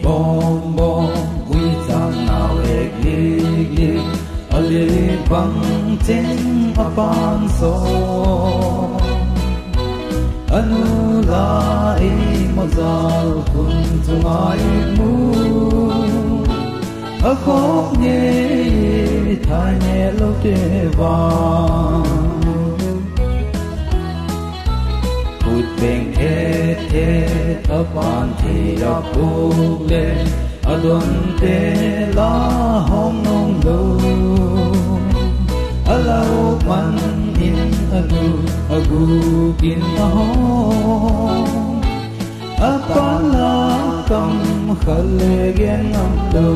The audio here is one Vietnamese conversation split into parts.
bom bom quy giang nào ek lig ale bang chen apan so anu la e mazal kun tungai mu a khóc nhẹ thay nhẹ lâu te vang cụt beng et apan thì apuk le adon te la hong nong lo alau man in agu kin ahong apala kam khale gen am lo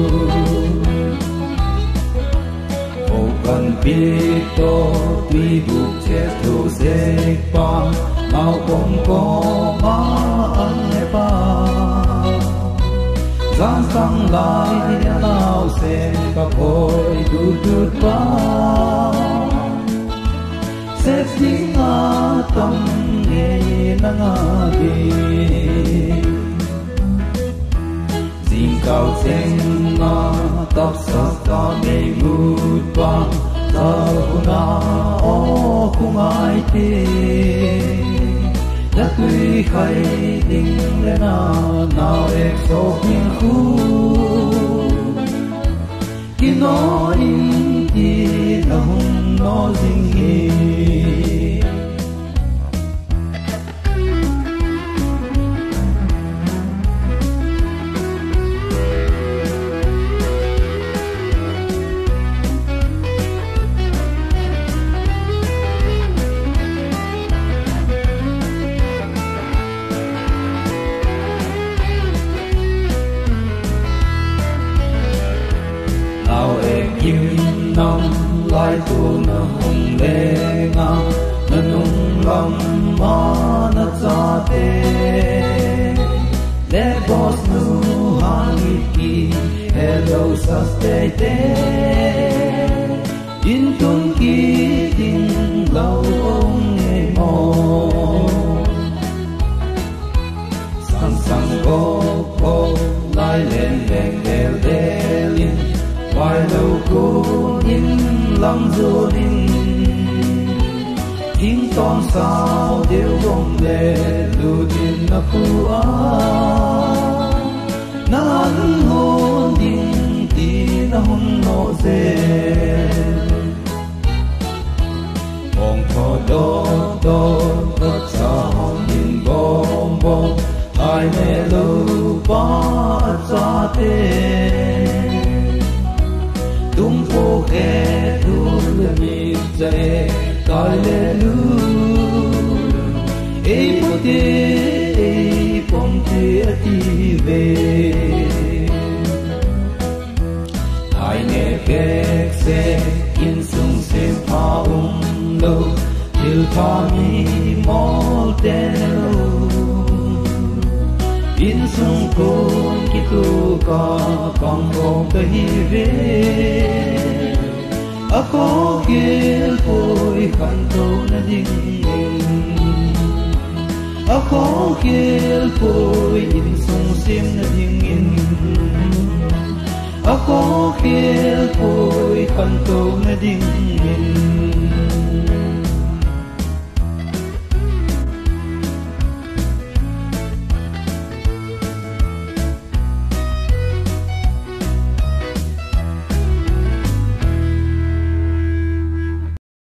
o kan pi to tui buk che tu se pa mau bom ko ma an ne pa giang sang lai lao sen ka phôi du pa se sing a tam nghe na nga đi ding cao sen na tóc sa ta me gut pa ta na o khung ai te đã tuy khai tình lên nào em so hiền khu khi nó in thì nó hùng nó dinh nghỉ kim năm lai tu na hùng lê nga na nung lam ma na cha te le boss nu hangi ki hello sa stay te in tun ki ding lau ong e mo sang go po lai len len del delin vài lâu cô in lăng du linh in ton sao đều bông lệ lưu tin na phu a nan hôn din ti na hôn nô dê mong thọ đô tất sa hôn din bom bom ai mẹ lâu ba cha te tum po ke tu mi jae kalelu ei pote ei pomte ati ve ai ne kek se in sung se pa lo til pa mi mol telo in sung kon ki tu ka kong kong ka hi ve a ko kil poi kan to na ding a ko kil poi in sung sim na ding in a ko kil poi kan to na ding